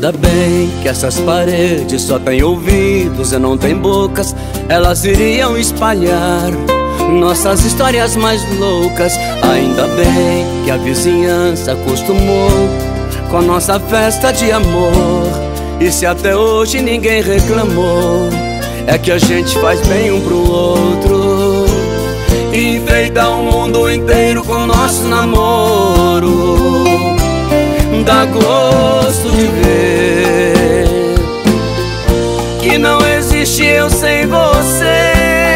Ainda bem que essas paredes só têm ouvidos e não têm bocas. Elas iriam espalhar nossas histórias mais loucas. Ainda bem que a vizinhança acostumou com a nossa festa de amor. E se até hoje ninguém reclamou, é que a gente faz bem um pro outro. E enfeita o mundo inteiro com nosso namoro. Dá gosto de ver que não existe eu sem você.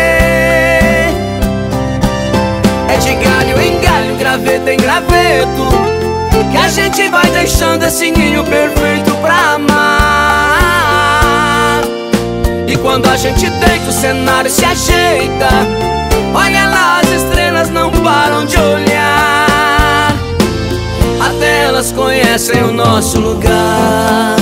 É de galho em galho, graveto em graveto, que a gente vai deixando esse ninho perfeito pra amar. E quando a gente deita, o cenário se ajeita. Olha lá, as estrelas não param de olhar. Até elas conhecem o nosso lugar.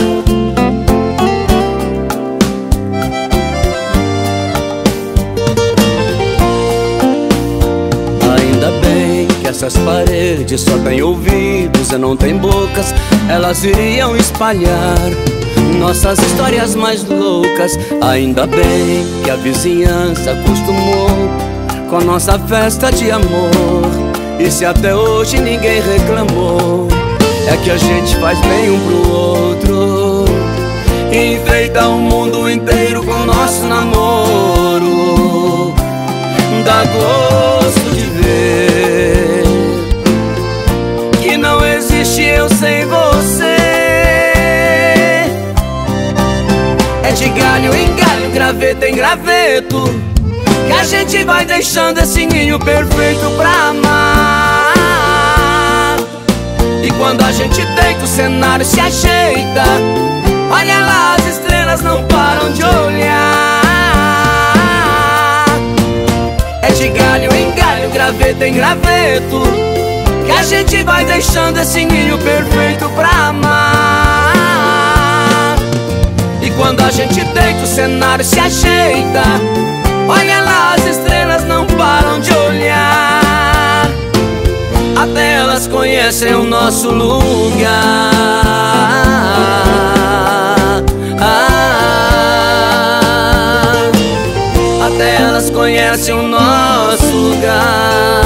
Ainda bem que essas paredes só têm ouvidos e não têm bocas. Elas iriam espalhar nossas histórias mais loucas. Ainda bem que a vizinhança acostumou com a nossa festa de amor. E se até hoje ninguém reclamou, é que a gente faz bem um pro outro. E enfeita o mundo inteiro com nosso namoro. Dá gosto de ver que não existe eu sem você. É de galho em galho, graveto em graveto, que a gente vai deixando esse ninho perfeito pra amar. E quando a gente deita, o cenário se ajeita. Olha lá, as estrelas não param de olhar. É de galho em galho, graveto em graveto, que a gente vai deixando esse ninho perfeito pra amar. E quando a gente deita, o cenário se ajeita. Olha lá, as estrelas não param de olhar. Até elas conhecem o nosso lugar. Até elas conhecem o nosso lugar.